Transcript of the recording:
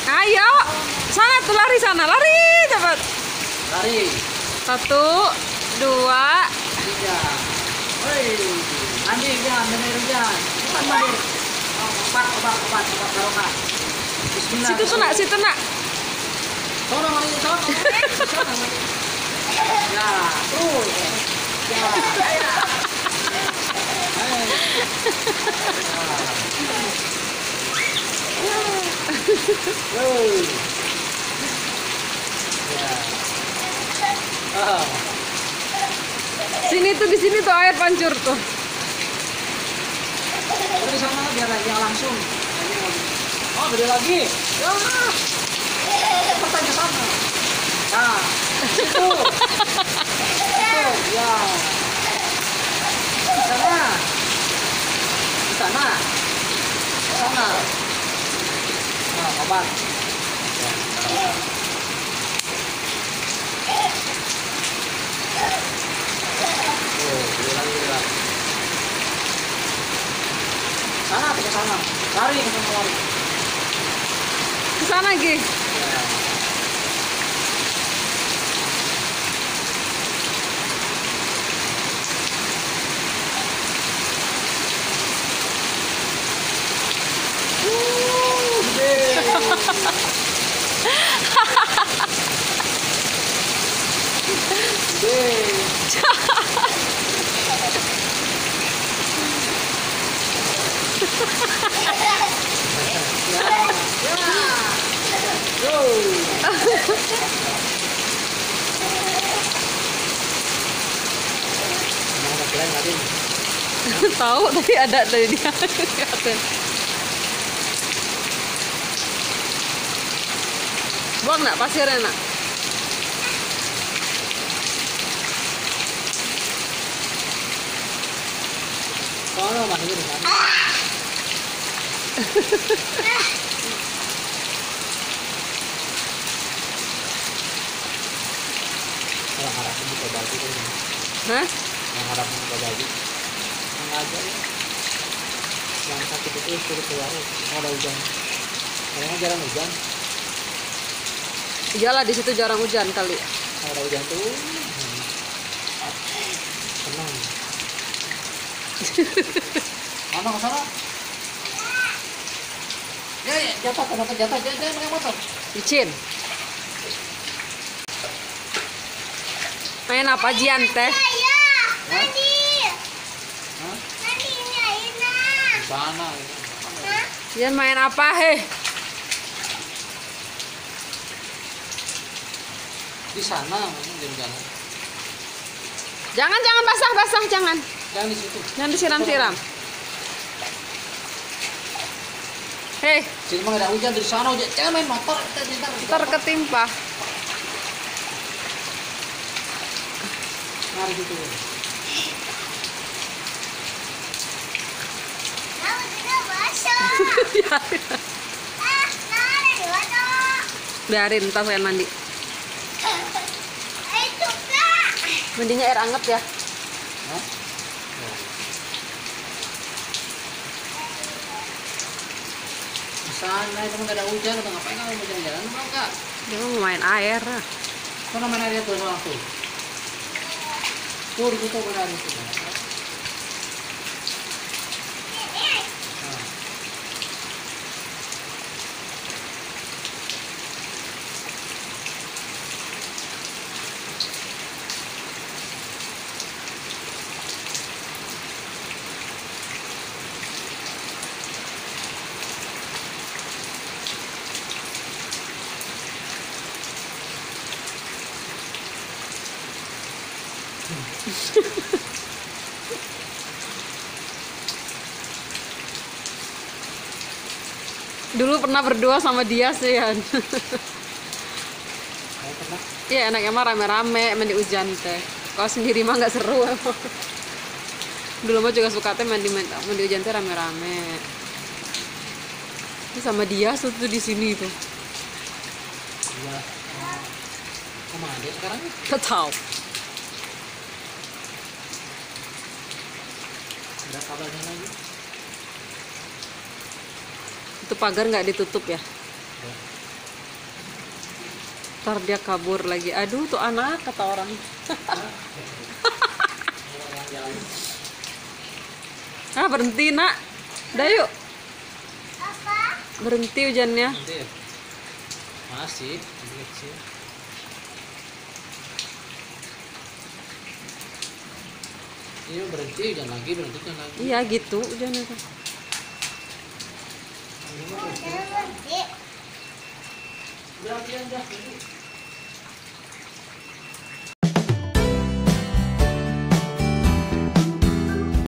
Ayo, sana tuh lari sana, lari cepat. Lari. 1, 2. 3. Woi. Mandi Jan, bener Jan. Cepat mandi. Obat barokah. Bismillah. Situ nak. Sono mandi sono. Sono mandi. Ya, terus. Ya. Di sini tuh air pancur tuh. Di sana biar yang langsung. Oh, gede lagi. Ya. Cepetan ke sana. Nah, itu. Itu, ya. Di sana. Di sana. Di sana. Nah, obat. Sana ke sana. Lari ke sana lari. Ke sana lagi. Tahu tadi ada dari dia. Buang nak pasirnya nak. Soalnya masih di sana. Kalau harapin buka baju kan. Hah? Yang harapin buka baju. Yang aja ya. Yang sakit itu suruh keluar. Kalau ada hujan. Karena jarang hujan. Iyalah di situ jarang hujan kali. Kalau ada hujan tuh tenang. Mana ke sana? Ya, jatuh jangan pakai motor. Licin. Main apa Jian teh? Sana. Jian main apa heh? Di sana jalan. Jangan basah, jangan. Jangan di situ. Jangan disiram-siram. Hei, Sini mah ada hujan di sana hujan. Jangan main motor. ntar ketimpa. Mari gitu. Biarin, ntar saya mandi. Mandinya air anget ya. Hah? Di sana itu nggak ada hujan, atau ngapain kamu mau jalan-jalan mau kak? Dia mau main air. Kau main air tuh sama aku. Tuh di situ benar itu. Dulu pernah berdua sama dia sih ya. Iya enaknya mah rame-rame mandi hujan teh. Kalau sendiri mah nggak seru. Dulu mah juga suka teh mandi hujan teh rame-rame. Ini sama dia tuh di sini tuh. Iya. Kemana dia sekarang? Gak tahu. Ada kabarnya lagi? Itu pagar nggak ditutup ya? Ntar dia kabur lagi. Aduh tuh anak kata orang. Orang jalan. Ah berhenti nak. Udah yuk. Berhenti hujannya. Nanti ya? Masih kecil. Iya berhenti jangan lagi berhenti jangan lagi. Iya gitu hujannya tuh. Berhenti aja.